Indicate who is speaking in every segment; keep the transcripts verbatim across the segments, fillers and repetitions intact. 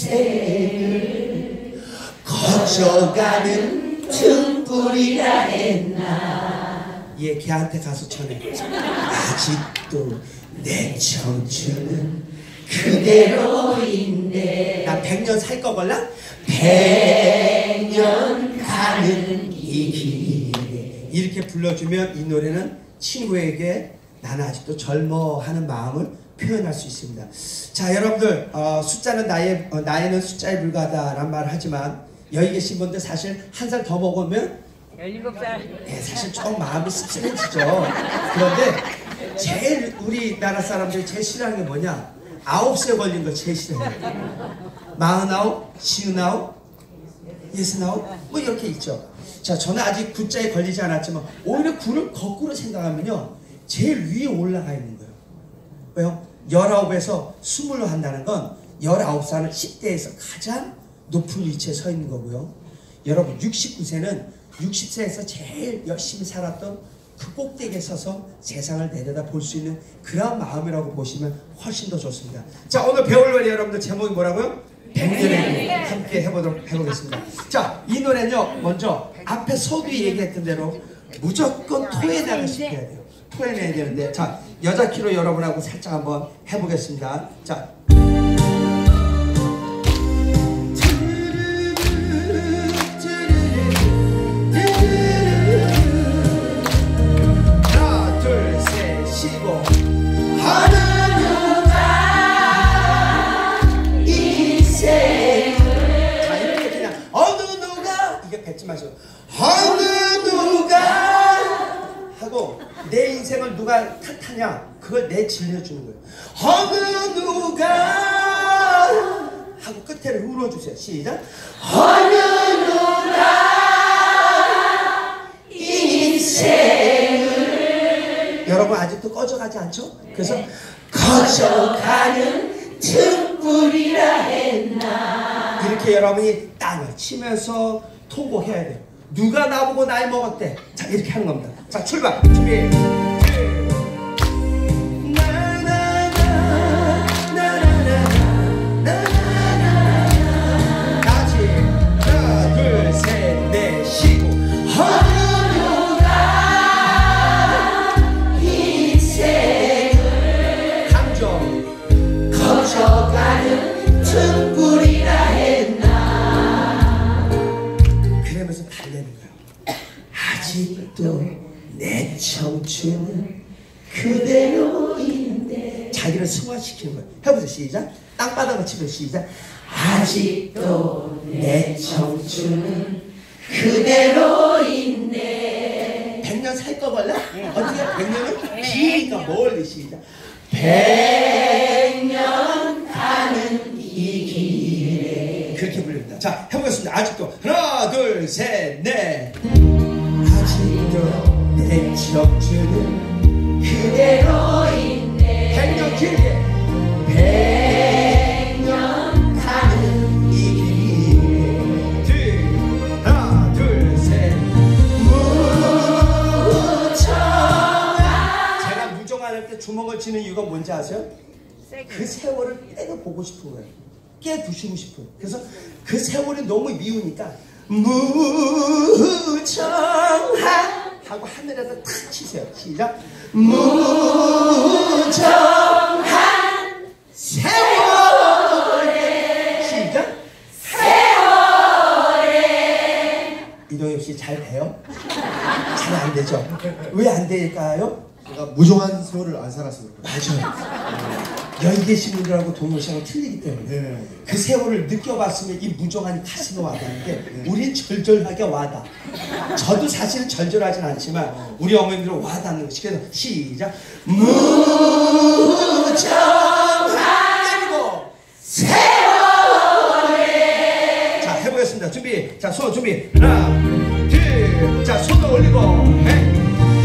Speaker 1: 인생을 거쳐가는 등불이라 했나.
Speaker 2: 얘 걔한테 가서 전해. 아직도 내 청춘은
Speaker 1: 그대로인데.
Speaker 2: 나 백 년 살 거 걸라?
Speaker 1: 백 년 가는 이 길에.
Speaker 2: 이렇게 불러주면 이 노래는 친구에게 나는 아직도 젊어 하는 마음을 표현할 수 있습니다. 자, 여러분들 어, 숫자는 나이, 어, 나이는 숫자에 불과하다라는 말을 하지만 여기 계신 분들 사실 한 살 더 먹으면
Speaker 3: 열일곱 살.
Speaker 2: 네, 사실 조금 마음이 씁쓸해지죠. 그런데 제일 우리나라 사람들이 제일 싫어하는 게 뭐냐? 아홉 세 걸린 거 제일 싫어해요. 마흔아홉, 시흔아홉, 예순아홉 뭐 이렇게 있죠. 자, 저는 아직 구자에 걸리지 않았지만 오히려 구를 거꾸로 생각하면요 제일 위에 올라가 있는 거예요. 왜요? 열아홉에서 스물로 한다는 건 열아홉 살은 십 대에서 가장 높은 위치에 서 있는 거고요. 여러분 육십구 세는 육십 세에서 제일 열심히 살았던 그 꼭대기에 서서 세상을 내려다 볼 수 있는 그런 마음이라고 보시면 훨씬 더 좋습니다. 자, 오늘 배울 노래 여러분들 제목이 뭐라고요? 백년의 길 함께 해보도록 해보겠습니다. 자, 이 노래는요 먼저 앞에 서두 얘기했던 대로 무조건 토해내가 시켜야 돼요. 토해내야 되는데, 자, 여자 키로 여러분하고 살짝 한번 해보겠습니다. 자, 하나 둘 셋 쉬고
Speaker 1: 어느 누가 인생을.
Speaker 2: 자, 이렇게 그냥 어느 누가 이게 뱉지 마시고 어느 누가 하고 내 인생을 누가 탓하냐 그걸 내 질려주는 거예요. 어느 누가 하고 끝에를 울어주세요. 시작.
Speaker 1: 어느 누가 인생을.
Speaker 2: 여러분 아직도 꺼져가지 않죠? 그래서
Speaker 1: 거쳐가는 등불이라 했나.
Speaker 2: 이렇게 여러분이 땅을 치면서 통곡해야 돼요. 누가 나보고 나이 먹었대. 자, 이렇게 하는 겁니다. 자, 출발. 준비. 다시 하나 둘 셋 넷 쉬고
Speaker 1: 어느 누가 인생을
Speaker 2: 감정
Speaker 1: 거쳐가는 등불이라 했나.
Speaker 2: 그러면서 달래는 거예요. 아직도 내 청춘은
Speaker 1: 그대로인데.
Speaker 2: 자기를 승화시키는 거예요. 해보세요. 시작. 땅바닥을 치면 시작.
Speaker 1: 아직도 내 청춘은 그대로인데.
Speaker 2: 백 년 살 거 걸라? 어떻게 백 년은 기니까 멀리 시작.
Speaker 1: 백 년 가는 이 길에.
Speaker 2: 그렇게 불립니다. 자, 해보겠습니다. 아직도 하나 둘 셋 넷. 아직도 내 청춘은
Speaker 1: 그대로인데.
Speaker 2: 백 년 길게
Speaker 1: 백 년 가는
Speaker 2: 이 길에 둘 하나 둘 셋.
Speaker 1: 무정아.
Speaker 2: 제가 무정할 때 주먹을 쥐는 이유가 뭔지 아세요? 그 세월을 깨고 보고 싶은 거예요. 깨부시고 싶어요. 그래서 그 세월이 너무 미우니까 무정한 하고 하늘에다 탁 치세요. 시작.
Speaker 1: 무정한
Speaker 2: 세월에 시작.
Speaker 1: 세월에.
Speaker 2: 이동엽 씨 잘 돼요? 잘 안 되죠? 왜 안 될까요?
Speaker 4: 제가 무정한 세월을 안 살았어요.
Speaker 2: 맞아요. 여기 계신 분들하고 동료 씨하고 틀리기 때문에
Speaker 4: 네.
Speaker 2: 그 세월을 느껴봤으면 이 무정한이 가슴에 와닿는데 우린 절절하게 와닿아. 저도 사실은 절절하진 않지만 우리 어머님들은 와닿는 것이. 그래서 시작. 무정한 그리고
Speaker 1: 세월에.
Speaker 2: 자, 해보겠습니다. 준비. 자, 손 준비. 하나 둘. 자, 손도 올리고 네.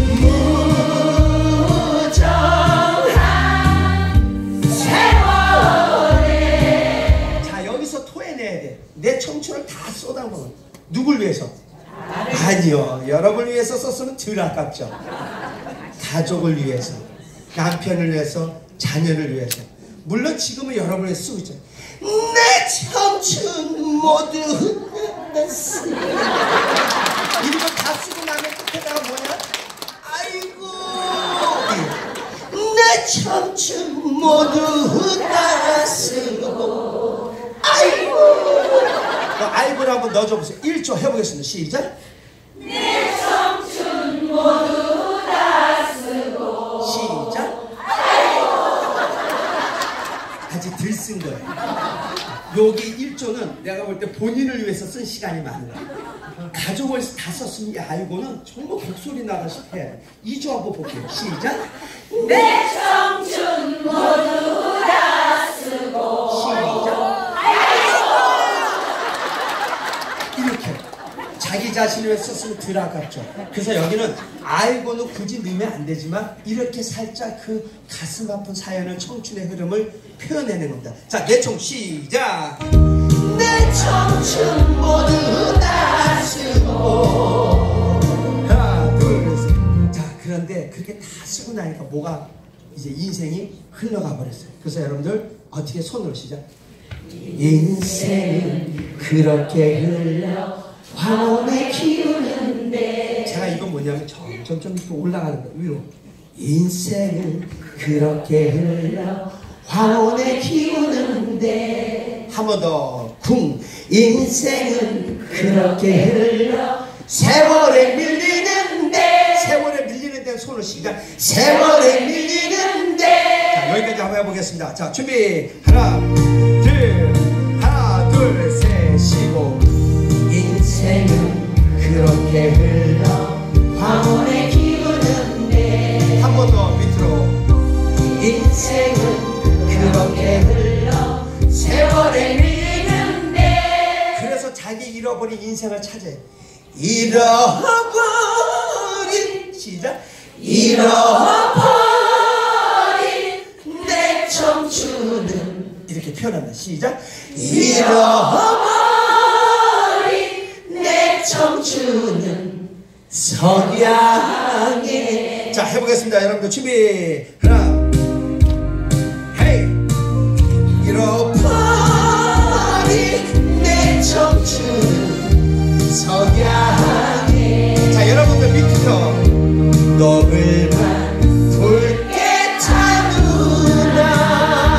Speaker 2: 내 청춘을 다 쏟아부은 누굴 위해서? 아니요, 여러분을 위해서 썼으면 덜 아깝죠. 가족을 위해서, 남편을 위해서, 자녀를 위해서, 물론 지금은 여러분이 쓰고 있죠. 내 청춘 모두 흘렀어. 이런 거 다 쓰고 나면 끝에다가 뭐냐? 아이고 내 청춘 모두 다 쓰고 아이고. 아이고를 한번 넣어줘 보세요. 일 조 해보겠습니다. 시작.
Speaker 1: 내 청춘 모두 다 쓰고
Speaker 2: 시작. 아직 덜 쓴 거예요. 여기 일 조는 내가 볼 때 본인을 위해서 쓴 시간이 많은 거야. 가족을 다 썼으니 이 아이고는 정말 곡소리 나다시피 해야 돼. 이 조 한번 볼게요. 시작.
Speaker 1: 내 청춘 모두 다 쓰고
Speaker 2: 시작. 이렇게 자기 자신을 위해서 썼으면 덜 아깝죠. 그래서 여기는 아이고는 굳이 넣으면 안 되지만 이렇게 살짝 그 가슴 아픈 사연을 청춘의 흐름을 표현해내는 겁니다. 자, 내 청 시작. 내 청춘 모두 다 쓰고 하나 둘 셋. 자, 그런데 그렇게 다 쓰고 나니까 뭐가 이제 인생이 흘러가 버렸어요. 그래서 여러분들 어떻게 손으로 시작. 인생은 그렇게 흘러 황혼의 기우는데. 제가 이건 뭐냐면 점점 좀 이렇게 올라가는 거예요. 위로. 인생은 그렇게 흘러 황혼의 기우는데. 한 번 더. 궁. 인생은 그렇게 흘러 세월에 밀리는데. 세월에 밀리는데 손을 시작. 세월에 밀리는데. 자, 여기까지 한번 해보겠습니다. 자, 준비. 하나 둘 하나 둘 셋 쉬고. 인생은 그렇게 흘러 황혼에 기우는데. 한 번 더 밑으로. 인생은 그렇게 흘러 세월에 밀리는데. 그래서 자기 잃어버린 인생을 찾아요. 잃어버린 시작. 잃어버린 내 청춘은 이렇게 표현합니다. 시작. 잃어버린 내 청춘은 석양에. 자, 해보겠습니다. 여러분들 준비. 하나 헤이. 잃어버린 내 청춘은 석양에. 자, 여러분들 밑에서 너블만 붉게 타누나.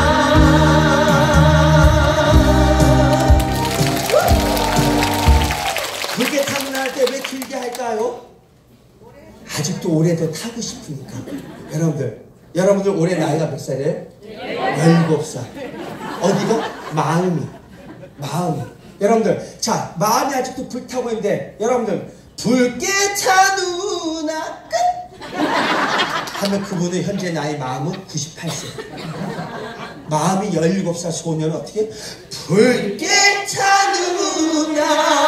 Speaker 2: 붉게 타누나 할 때 왜 길게 할까요? 아직도 올해 더 타고 싶으니까. 여러분들 여러분들 올해 나이가 몇 살이에요? 열일곱 살. 어디가? 마음이 마음이. 여러분들 자, 마음이 아직도 불타고 있는데 여러분들 붉게 타누나 끝 하면 그분의 현재 나이 마음은 구십팔 세. 마음이 열일곱 살 소년은 어떻게? 붉게 타누나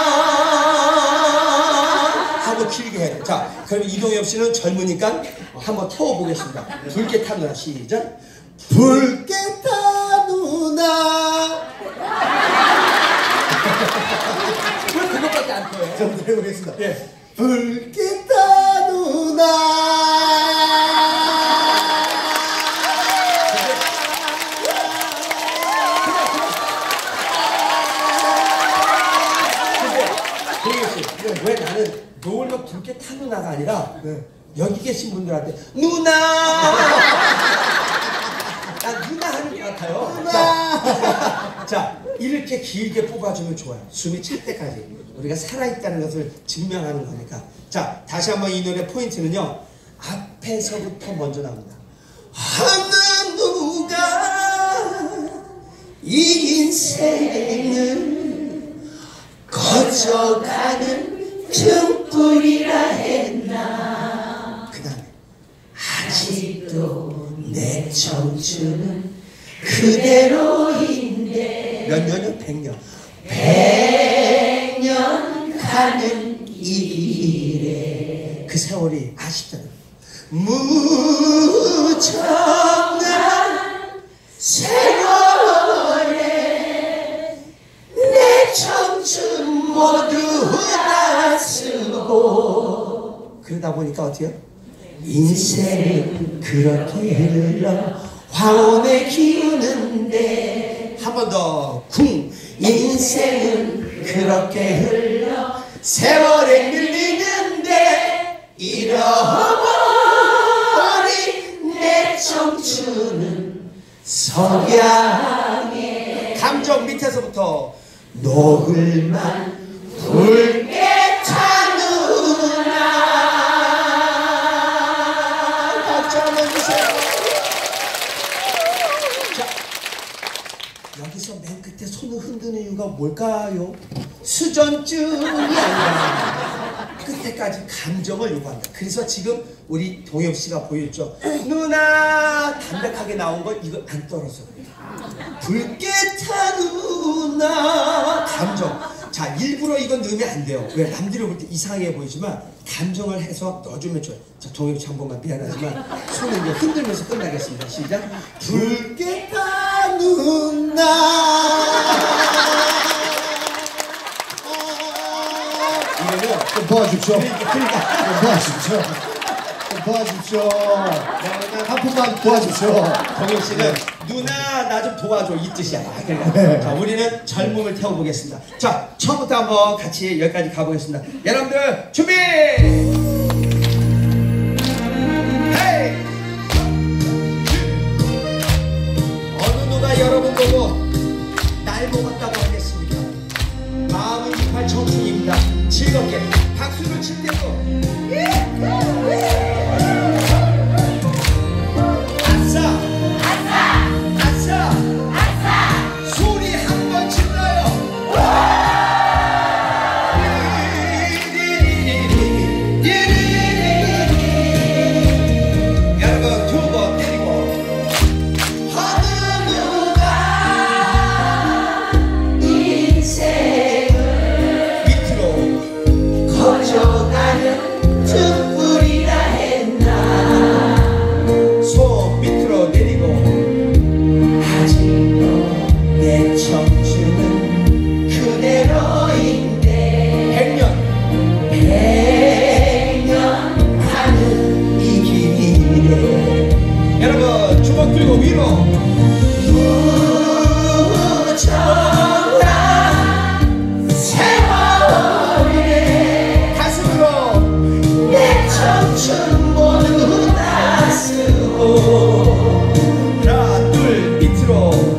Speaker 2: 하고 길게 해야 돼. 자, 그럼 이동엽 씨는 젊으니까 한번 태워보겠습니다. 붉게 타누나 시작. 붉게 타누나. 왜 그것밖에 안 떠요?
Speaker 4: 좀 해보겠습니다.
Speaker 2: 예.
Speaker 4: 붉게 타누나.
Speaker 2: 왜 나는 노을로 붉게 타누나가 아니라 네. 여기 계신 분들한테 누나. 나 누나 하는 것 같아요. 누나. 자, 자, 이렇게 길게 뽑아주면 좋아요. 숨이 찰 때까지 우리가 살아있다는 것을 증명하는 거니까. 자, 다시 한번 이 노래 포인트는요, 앞에서부터 먼저 나옵니다. 어느 누가 이 인생을 거쳐가는 등불이라 했나. 그 다음에 아직도 내 청춘은 그대로인데. 몇 년이요? 백년. 백년 가는 길에 그 세월이 아쉽잖아요. 무정한 세월에 내 청춘 모두 다 쓰고. 그러다 보니까 어때요? 인생은 그렇게 흘러 화원에 기우는데 한 번 더 궁 인생은 그렇게 흘러 세월에 밀리는데 잃어버린 내 청춘은 석양에 감정 밑에서부터 노을만 붉게 타누나 박수 한번 주세요. 자, 여기서 맨 끝에 손을 흔드는 이유가 뭘까요? 수전증이 아니라 끝에까지 감정을 요구한다. 그래서 지금 우리 동엽 씨가 보였죠. 누나 담백하게 나온 거 이거 안 떨어져. 붉게 타 누나 감정. 자, 일부러 이건 넣으면 안 돼요. 왜? 남들이 볼 때 이상해 보이지만 감정을 해서 넣어주면 좋아요. 자, 동엽 씨 한 번만 미안하지만 손을 이제 흔들면서 끝나겠습니다. 시작. 붉게 타 누나. 이러면
Speaker 4: 좀 도와주십시오.
Speaker 2: 그러니까, 그러니까.
Speaker 4: 좀 도와주십시오. 좀 도와주십시오. 한 푼만 도와주십시오.
Speaker 2: 동엽 씨는 누나 나 좀 도와줘 이 뜻이야. 그러니까
Speaker 4: 네.
Speaker 2: 자, 우리는 젊음을 태워보겠습니다. 자, 처음부터 한번 같이 여기까지 가보겠습니다. 여러분들 준비. 헤이. 어느 누가 여러분 보고 날 먹었다고 하겠습니까? 마음은 이팔 청춘입니다. 즐겁게 박수를 칠 때도 아싸 아싸 아싸 소리 한번 질러요. 여러분 두 번 때리고 어느 누가 인생을 밑으로 커져가는 등불이라 했나. 손 밑으로 내리고 아직도 내 청춘은 그대로인데 백년 백년 가는 이 길에 여러분 주먹 들고 위로 무정한 세월에 가슴으로 내 청춘 모두 다 쓰고 하나 둘 밑으로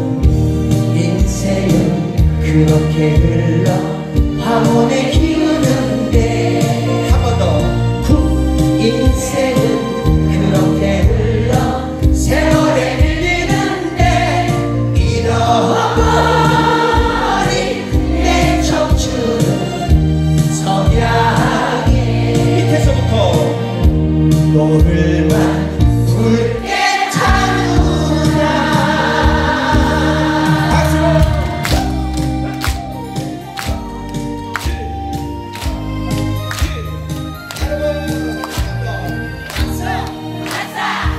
Speaker 2: 인생은 그렇게 흘러 황혼에 기우는데 한 번 더 쿵 인생은 그렇게 흘러 세월에 밀리는데 잃어버린 내 청춘은 석양에 밑에서부터 노을만 붉게 타누나 박수로 여러분 아싸 아싸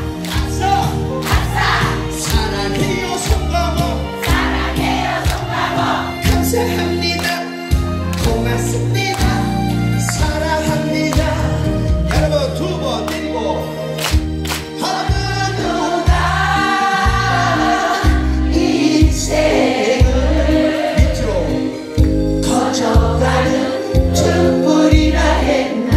Speaker 2: 아싸 사랑해요 송가모 사랑해요 송가모 감사합니다 고맙습니다 사랑합니다. 여러분 두 번 때리고 어느 누가 인생을 밑으로 커져가는 등불이라 했나.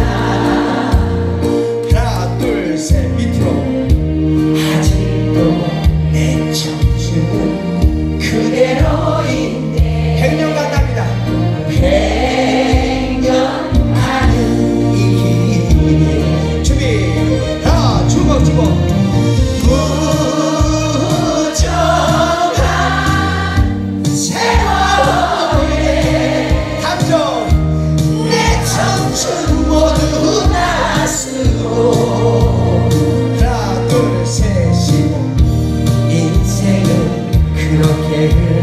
Speaker 2: 하나 둘 셋 밑으로 아직도 내 청춘은 그대로인데 백년 간답니다. 백년 가는 이 길에 준비 다 주먹 주먹 무정한 세월에 감정 내 청춘 모두 다 쓰고 하나 둘 셋 쉬고 인생은 그렇게 흘러